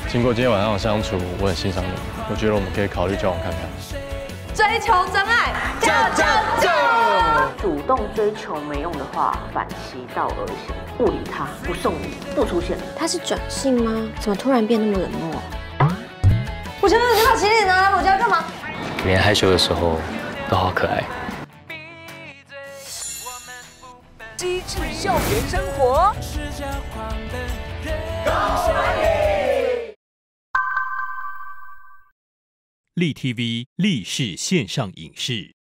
经过今天晚上的相处，我很欣赏你，我觉得我们可以考虑交往看看。 追求真爱，就！ 主动追求没用的话，反其道而行，不理他，不送礼，不出现。 他是转性吗？怎么突然变那么冷漠？ 我前面就把行李拿来我家干嘛？ 连害羞的时候都好可爱。 机智校园生活。 立 TV 立式线上影视。